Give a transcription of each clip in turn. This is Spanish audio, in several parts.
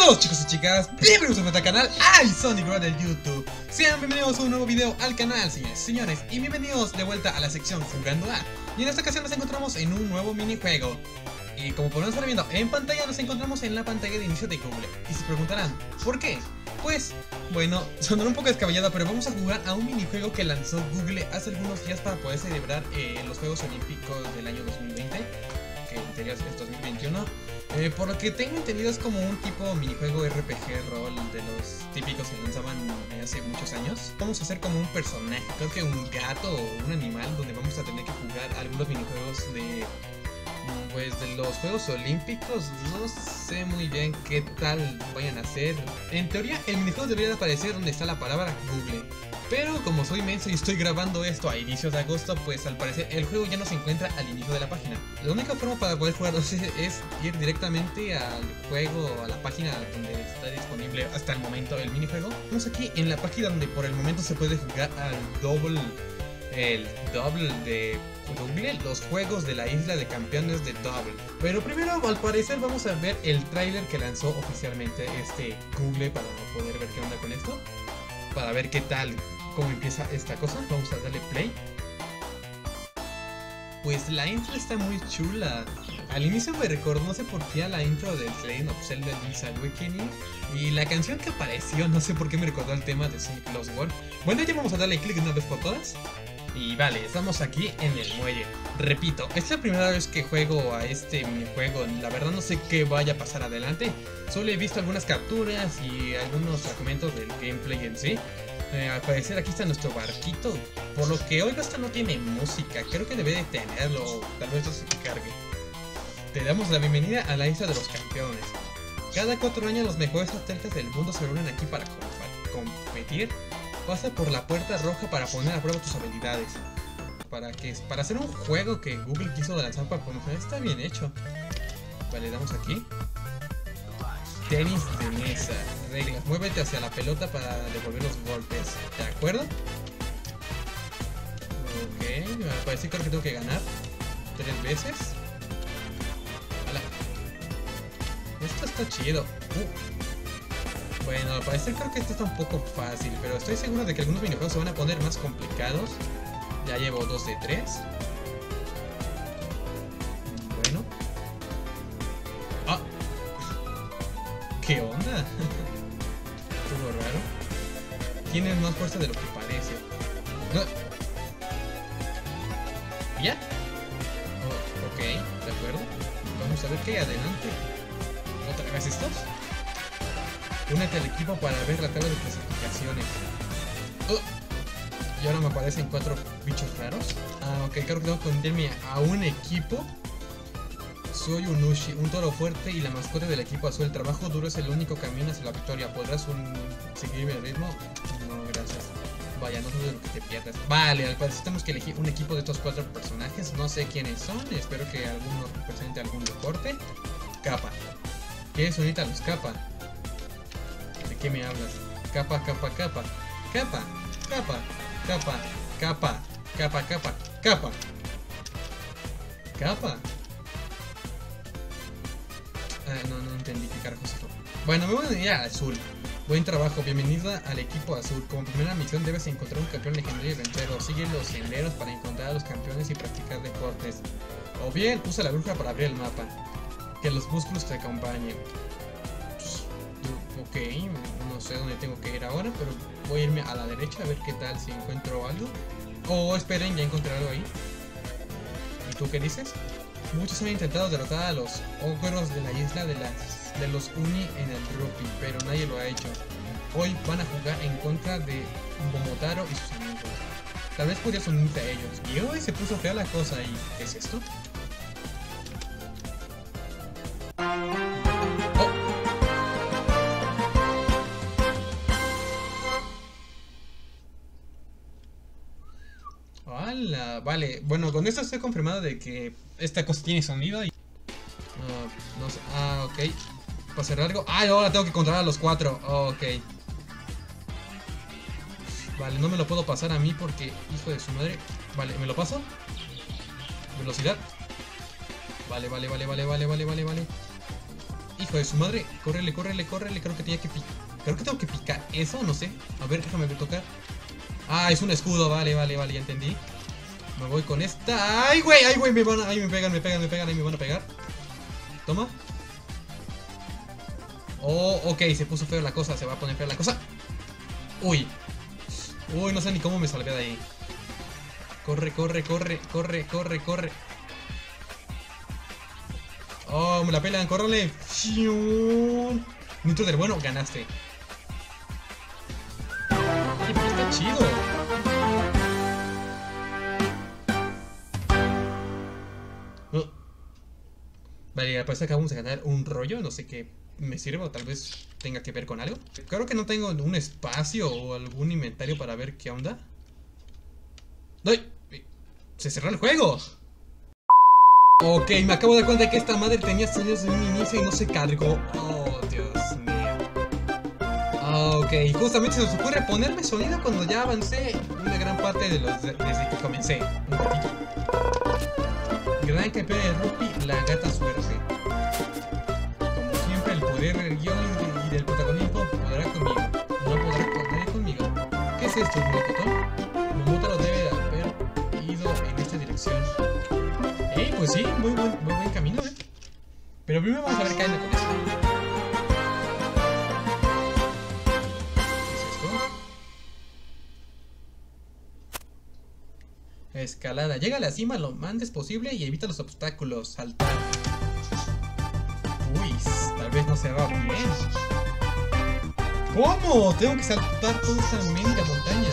Saludos chicos y chicas, bienvenidos a nuestro canal iSonicRoad del YouTube. Sean bienvenidos a un nuevo video al canal, señores y señores, y bienvenidos de vuelta a la sección Jugando A. Y en esta ocasión nos encontramos en un nuevo minijuego. Y como podemos estar viendo en pantalla, nos encontramos en la pantalla de inicio de Google. Y se preguntarán, ¿por qué? Pues, bueno, sonará un poco descabellado, pero vamos a jugar a un minijuego que lanzó Google hace algunos días para poder celebrar los Juegos Olímpicos del año 2020, que en teoría es 2021. Por lo que tengo entendido es como un tipo minijuego RPG rol de los típicos que lanzaban hace muchos años. Vamos a hacer como un personaje, creo que un gato o un animal, donde vamos a tener que jugar algunos minijuegos de los Juegos Olímpicos. No sé muy bien qué tal vayan a ser. En teoría el minijuego debería de aparecer donde está la palabra Google, pero como soy menso y estoy grabando esto a inicios de agosto, pues al parecer el juego ya no se encuentra al inicio de la página. La única forma para poder jugarlo es ir directamente al juego, a la página donde está disponible hasta el momento el minijuego. Estamos aquí en la página donde por el momento se puede jugar al el Double de Google, los juegos de la isla de campeones de Double. Pero primero, al parecer, vamos a ver el tráiler que lanzó oficialmente Google para poder ver qué onda con esto, para ver qué tal, cómo empieza esta cosa. Vamos a darle play. Pues la intro está muy chula. Al inicio me recordó, no sé por qué, a la intro del Legend of Zelda Link's Awakening. Y la canción que apareció, no sé por qué me recordó el tema de Sonic Lost World. Bueno, ya vamos a darle clic de una vez por todas. Y vale, estamos aquí en el muelle. Repito, es la primera vez que juego a este minijuego. La verdad no sé qué vaya a pasar adelante. Solo he visto algunas capturas y algunos fragmentos del gameplay en sí. Al parecer aquí está nuestro barquito. Por lo que oigo, esta no tiene música. Creo que debe de tenerlo. Tal vez esto se cargue. Te damos la bienvenida a la isla de los campeones. Cada 4 años los mejores atletas del mundo se reúnen aquí para competir. Pasa por la puerta roja para poner a prueba tus habilidades. Para hacer un juego que Google quiso lanzar para promocionar, está bien hecho. Vale, damos aquí. Tenis de mesa. Reglas. Muévete hacia la pelota para devolver los golpes. ¿De acuerdo? Ok, me parece que creo que tengo que ganar 3 veces. ¡Hala! Esto está chido. Bueno, al parecer creo que esto está un poco fácil, pero estoy seguro de que algunos minijuegos se van a poner más complicados. Ya llevo 2 de 3. Bueno. ¡Ah! ¿Qué onda? Estuvo raro. Tienes más fuerza de lo que parece. ¿Ya? Oh, ok, de acuerdo. Vamos a ver qué hay adelante. ¿Otra vez estos? Únete al equipo para ver la tabla de clasificaciones. Y ahora me aparecen 4 bichos raros. Ah, ok, creo que tengo que unirme a un equipo. Soy un Ushi, un toro fuerte y la mascota del equipo azul. El trabajo duro es el único camino hacia la victoria. ¿Podrás seguir el ritmo? No, gracias. Vaya, no sé de lo que te pierdas. Vale, al parecer tenemos que elegir un equipo de estos 4 personajes. No sé quiénes son. Espero que alguno represente algún deporte. Kappa. ¿Qué es unirte a los Kappa? ¿De qué me hablas? Kappa, Kappa, Kappa. Kappa, Kappa, Kappa, Kappa, Kappa, Kappa, Kappa. Kappa. No entendí qué carajos es esto. Bueno, me voy a unir al azul. Buen trabajo, bienvenida al equipo azul. Como primera misión debes encontrar un campeón legendario y vencerlo. Sigue los senderos para encontrar a los campeones y practicar deportes. O bien, usa la brújula para abrir el mapa. Que los músculos te acompañen. Ok, no sé dónde tengo que ir ahora, pero voy a irme a la derecha a ver qué tal si encuentro algo. Oh, esperen, ya encontré algo ahí. ¿Y tú qué dices? Muchos han intentado derrotar a los ogros de la isla de los Uni en el rugby, pero nadie lo ha hecho. Hoy van a jugar en contra de Momotaro y sus amigos. Tal vez podrías unirte a ellos. Y hoy se puso fea la cosa. ¿Y qué es esto? ¡Hala! Vale, bueno, con esto estoy confirmado de que esta cosa tiene sonido y... no sé, ok. ¿Para hacer algo? Ahora tengo que controlar a los 4. Ok. Vale, no me lo puedo pasar a mí porque... hijo de su madre. Vale, ¿me lo paso? Velocidad. Vale. Hijo de su madre. Córrele, córrele, córrele. Creo que tenía que picar. Creo que tengo que picar eso, no sé. A ver, déjame tocar. Ah, es un escudo, vale, vale, vale, ya entendí. Me voy con esta. ¡Ay, güey! ¡Ay, güey! Me van a... ¡Ay, me pegan, me pegan, me pegan! ¡Ay, me van a pegar! Toma. Oh, ok, se puso feo la cosa. Se va a poner fea la cosa. Uy. Uy, no sé ni cómo me salvé de ahí. Corre, corre, corre, corre, corre, corre. Oh, me la pelan, córrele. Nitro del bueno, ganaste. Ay, pero está chido. Vale, parece que acabamos de ganar un rollo. No sé qué me sirve o tal vez tenga que ver con algo. Creo que no tengo un espacio o algún inventario para ver qué onda. ¡Ay! ¡Se cerró el juego! Ok, me acabo de dar cuenta de que esta madre tenía sonidos de un inicio y no se cargó. Oh, Dios mío. Ok, justamente se nos ocurre ponerme sonido cuando ya avancé una gran parte de los desde que comencé. Un ratito. Gran campeón de rugby, la gata suerte. Como siempre, el poder del guión y del protagonismo podrá conmigo. No podrá con nadie conmigo. ¿Qué es esto, Melocotón? Momotaro debe de haber ido en esta dirección. Pues sí, muy buen camino, ¿eh? Pero primero vamos a ver qué hay con esto. ¿Qué es esto? Escalada. Llega a la cima lo antes posible y evita los obstáculos. Saltar. Uy, tal vez no se va bien. ¿Cómo? Tengo que saltar toda esa mendiga montaña.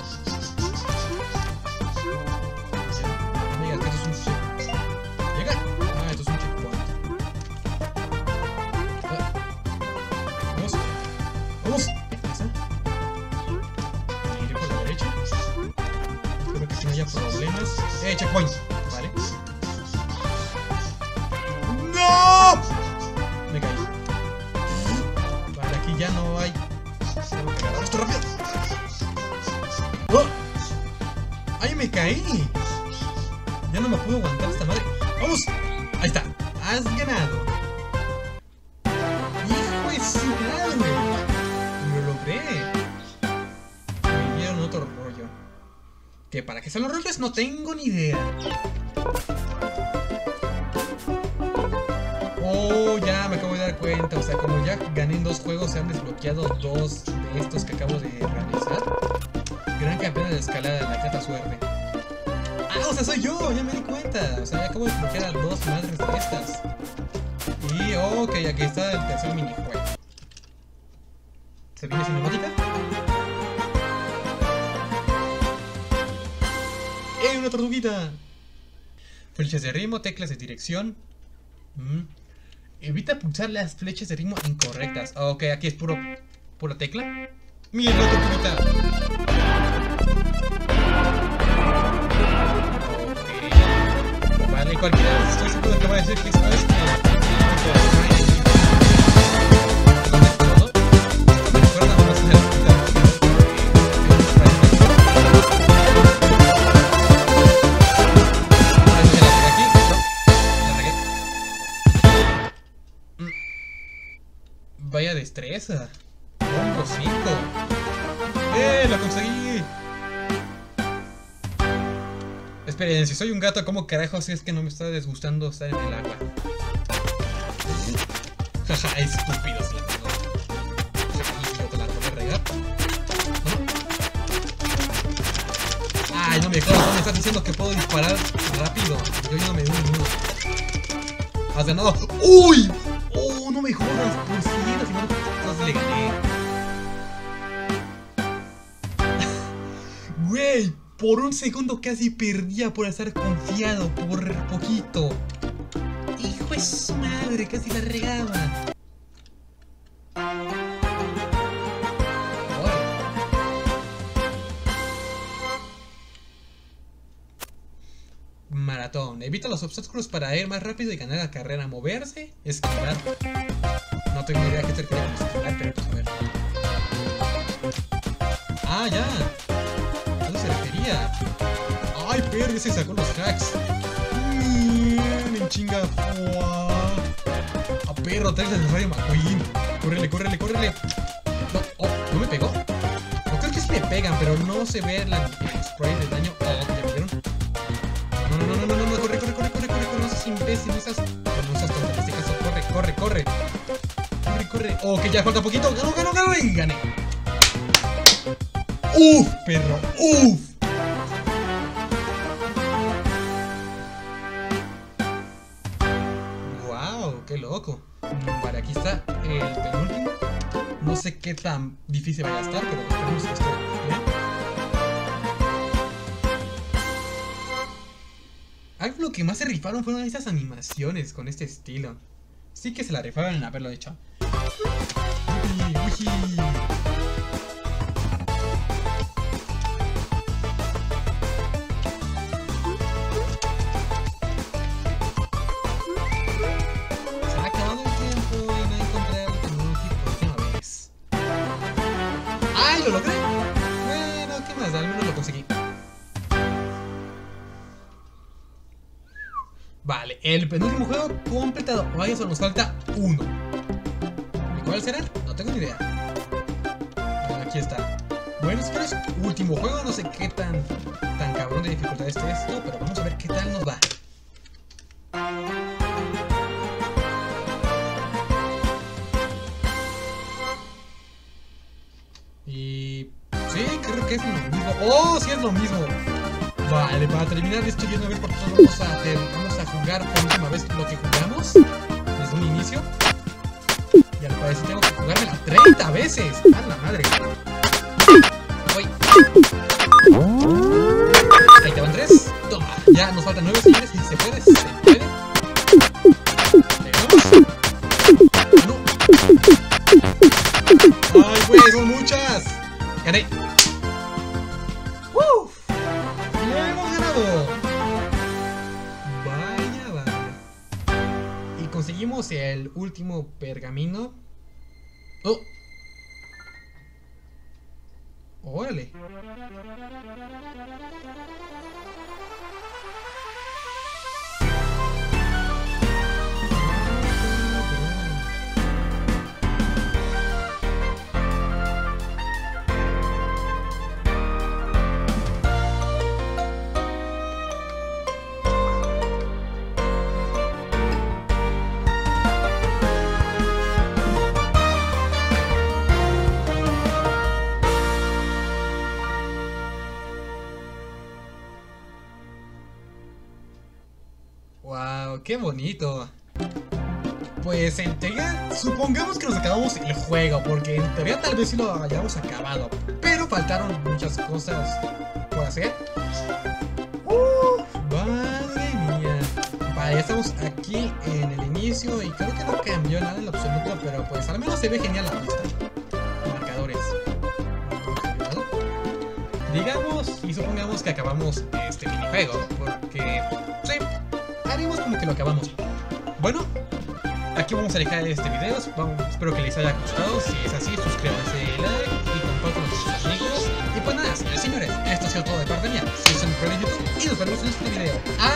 Problemas. Checkpoint. Vale. ¡No! Me caí. Vale, aquí ya no hay. Tengo que agarrar esto rápido. ¡Oh! ¡Ay, me caí! Ya no me puedo aguantar esta madre. ¡Vamos! Ahí está. Has ganado. ¡Hijo de su madre! Lo logré. Me dieron otro rollo. Que para qué son los rollos no tengo ni idea. Oh, ya me acabo de dar cuenta. O sea, como ya gané en 2 juegos, se han desbloqueado 2 de estos que acabo de realizar. Gran campeón de escalada, la gata suerte. Ah, o sea, soy yo, ya me di cuenta. O sea, ya acabo de desbloquear a 2 madres de estas. Y ok, aquí está el tercer minijuego. ¿Se viene cinemática? ¡Una tortuguita! Flechas de ritmo, teclas de dirección. Evita pulsar las flechas de ritmo incorrectas. Ok, aquí es pura tecla. ¡Mira la tortuguita! Ok. Vale, cualquiera estoy seguro que va a decir que esta vez vaya destreza. Combo 5. ¡Lo conseguí! Esperen, si soy un gato, ¿cómo carajos es que no me está desgustando estar en el agua? Jaja, estúpido si la tengo. Yo te la voy a regar. ¿No? Ay, no me jodas, no me estás diciendo que puedo disparar rápido. Yo ya no me doy un minuto. Has ganado. ¡Uy! ¡Oh, no me jodas! Por siguiente, si no le gané. Güey, por un segundo casi perdía por estar confiado, por poquito. Hijo de su madre, casi la regaba. Maratón. Evita los obstáculos para ir más rápido y ganar la carrera. Moverse, esquivar. No tengo ni idea a qué te refieres con esquivar, pero pues a ver. Ah, ya. ¿A dónde se refería? Ay, pero se sacó los hacks. En chinga. ¡Ah, perro! Traes el Rayo McQueen. Córrele, córrele, córrele. No, oh, ¿no me pegó? No, creo que sí me pegan, pero no se ve el spray de daño. Oh, ¿ya me vieron? No, corre, corre, corre, corre, corre, corre, no seas imbécil, no seas tonto, en este caso, corre, corre, corre. Corre, corre. Oh, que ya falta poquito. Ganó y gané. ¡Uf, perro! ¡Uf! ¡Wow! ¡Qué loco! Vale, aquí está el penúltimo. No sé qué tan difícil vaya a estar, pero esperemos que esté bien. Algo lo que más se rifaron fueron estas animaciones con este estilo. Sí que se la rifaron en haberlo hecho. ¡Uy, uy! ¡Lo logré! Bueno, ¿qué más da? Al menos lo conseguí. Vale, el penúltimo juego completado. Vaya, solo nos falta uno. ¿Y cuál será? No tengo ni idea. Bueno, aquí está. Bueno, señores, último juego. No sé qué tan cabrón de dificultad es esto, pero vamos a ver qué tal nos va. Y... sí, creo que es lo mismo. ¡Oh, sí es lo mismo! Vale, para terminar esto de una vez por todas vamos a jugar por última vez lo que jugamos desde un inicio. Y al parecer tengo que jugármela 30 veces. ¡A la madre! ¡Uy! Ahí te van 3. Toma. Ya nos faltan 9, señores. Si se puede, se puede. ¿Llegamos? ¡No! ¡Ay, güey! ¡Son muchas! ¡Gané! ¡Uf! ¡Lo hemos ganado! Vaya, vaya. Y conseguimos el último pergamino. ¡Oh! ¡Órale! ¡Wow! ¡Qué bonito! Pues en teoría, supongamos que nos acabamos el juego, porque en teoría tal vez sí lo hayamos acabado, pero faltaron muchas cosas por hacer. ¡Madre mía! Vale, ya estamos aquí en el inicio y creo que no cambió nada en lo absoluto, pero pues al menos se ve genial la vista. Marcadores. Digamos y supongamos que acabamos este minijuego, porque sí, haremos como que lo acabamos. Bueno, aquí vamos a dejar este video. Espero que les haya gustado. Si es así, suscríbanse, like y compartan con sus amigos. Y pues nada, señores, esto ha sido todo de parte mía. Soy Sonic Pro de YouTube y nos vemos en este video.